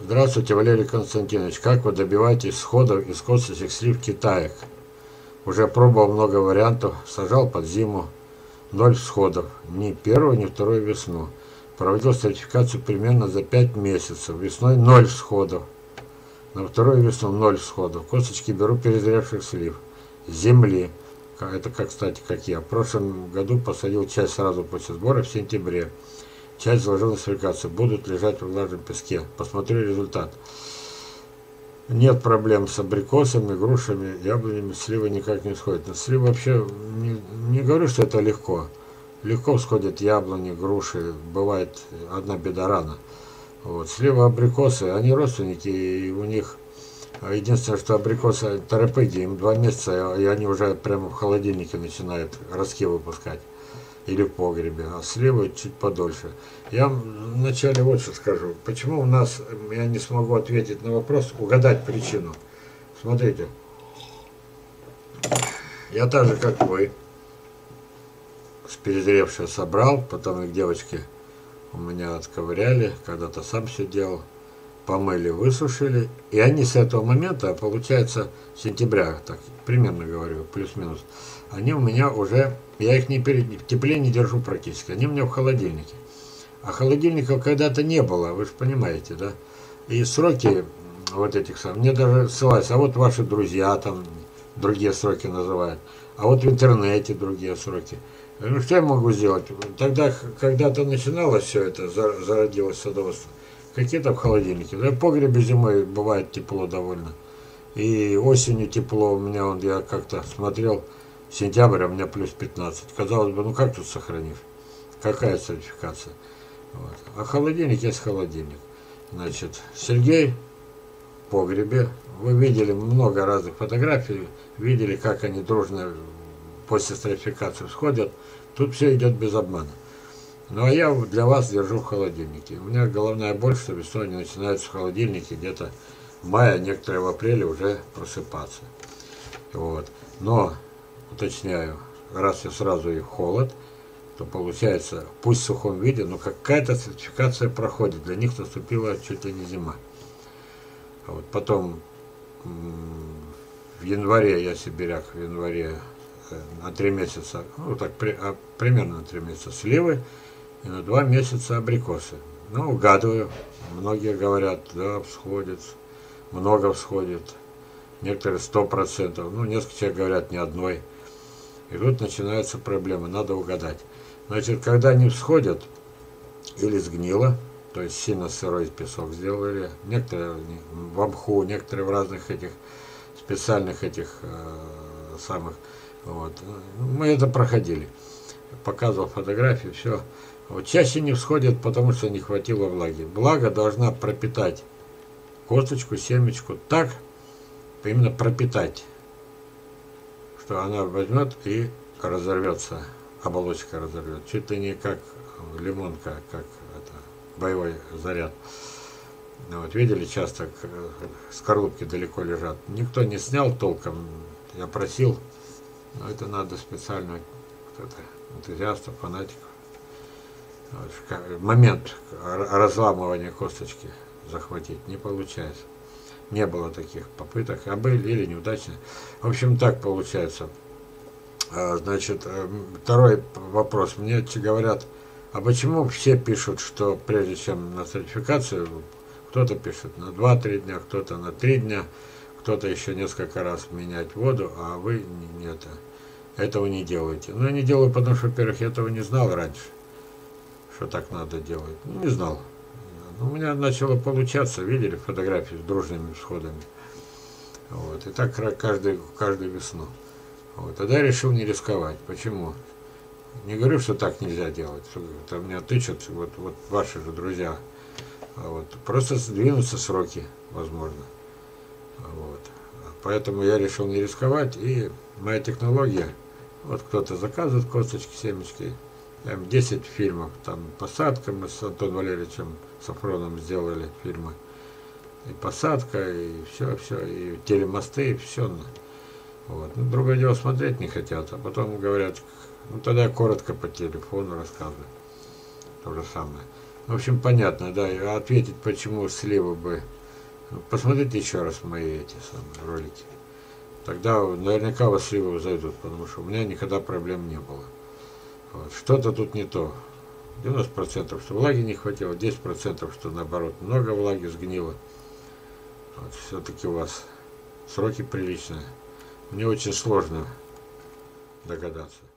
Здравствуйте, Валерий Константинович. Как вы добиваетесь всходов из косточек слив китаек? Уже пробовал много вариантов, сажал под зиму, 0 всходов. Ни первую, ни вторую весну. Проводил сертификацию примерно за 5 месяцев. Весной 0 всходов. На вторую весну 0 всходов. Косточки беру перезревших слив. С земли. Это, кстати, как я. В прошлом году посадил часть сразу после сбора в сентябре. Часть заложил на сертификацию. Будут лежать в влажном песке. Посмотрю результат. Нет проблем с абрикосами, грушами, яблонями, сливы никак не сходят. Но сливы вообще, не говорю, что это легко. Легко всходят яблони, груши. Бывает одна беда рано. Вот. Сливы, абрикосы, они родственники, и у них единственное, что абрикосы торопыги, им 2 месяца, и они уже прямо в холодильнике начинают ростки выпускать. Или в погребе, а сливы чуть подольше. Я вначале вот что скажу. Почему у нас, я не смогу ответить на вопрос, угадать причину. Смотрите. Я так же, как вы, с перезревшей собрал, потом их девочки у меня отковыряли, когда-то сам все делал, помыли, высушили, и они с этого момента, получается, сентября, так примерно говорю, плюс-минус, они у меня уже, я их в тепле не держу практически, они у меня в холодильнике. А холодильников когда-то не было, вы же понимаете, да? И сроки вот этих самых, мне даже ссылаются, а вот ваши друзья там другие сроки называют, а вот в интернете другие сроки. Ну что я могу сделать? Тогда, когда-то начиналось все это, зародилось садоводство, какие-то в холодильнике. Да, в погребе зимой бывает тепло довольно. И осенью тепло, у меня, вот я как-то смотрел, сентябрь, у меня плюс 15. Казалось бы, ну как тут сохранишь? Какая сертификация? Вот. А холодильник есть холодильник. Значит, Сергей в погребе. Вы видели много разных фотографий, видели, как они дружно после сертификации всходят. Тут все идет без обмана. Ну а я для вас держу в холодильнике. У меня головная боль, что весной они начинаются в холодильнике где-то в мае, некоторые в апреле уже просыпаться. Вот. Но, уточняю, раз я сразу их холод, то получается, пусть в сухом виде, но какая-то сертификация проходит. Для них наступила чуть ли не зима. А вот потом в январе, я сибиряк, в январе на 3 месяца, ну так примерно на 3 месяца сливы, и на 2 месяца абрикосы. Ну, угадываю. Многие говорят, да, всходит, много всходит. Некоторые 100%. Ну, несколько человек говорят ни одной. И тут начинаются проблемы, надо угадать. Значит, когда они всходят, или сгнило, то есть сильно сырой песок сделали, некоторые в мху, некоторые в разных этих специальных этих самых, вот. Мы это проходили. Показывал фотографии, все. Вот чаще не всходят, потому что не хватило влаги. Влага должна пропитать косточку, семечку так, именно пропитать, что она возьмет и разорвется, оболочка разорвет. Чуть ли не как лимонка, как это, боевой заряд. Вот, видели, часто скорлупки далеко лежат. Никто не снял толком, я просил, но это надо специально энтузиастов, фанатиков. Вот, момент разламывания косточки захватить не получается. Не было таких попыток, а были или неудачные. В общем, так получается. Значит, второй вопрос. Мне говорят, а почему все пишут, что прежде чем на сертификацию, кто-то пишет на 2-3 дня, кто-то на 3 дня, кто-то еще несколько раз менять воду, а вы нет, этого не делаете. Ну, я не делаю, потому что, во-первых, я этого не знал раньше, что так надо делать. Ну, не знал. У меня начало получаться, видели фотографии с дружными всходами. Вот. И так каждую весну. Вот. Тогда я решил не рисковать. Почему? Не говорю, что так нельзя делать. Что меня тычут, вот ваши же друзья. Вот. Просто сдвинутся сроки, возможно. Вот. Поэтому я решил не рисковать. И моя технология, вот кто-то заказывает косточки, семечки, там 10 фильмов, там посадка, мы с Антоном Валерьевичем Сафроном сделали фильмы, и посадка, и все, и телемосты, и все. Вот. Ну, другое дело, смотреть не хотят, а потом говорят, ну тогда коротко по телефону рассказывают. То же самое. В общем, понятно, да. И ответить, почему сливы бы. Посмотрите еще раз мои эти самые ролики. Тогда наверняка у вас сливы зайдут, потому что у меня никогда проблем не было. Вот. Что-то тут не то. 90% что влаги не хватило, 10% что наоборот много влаги сгнило. Вот. Все-таки у вас сроки приличные. Мне очень сложно догадаться.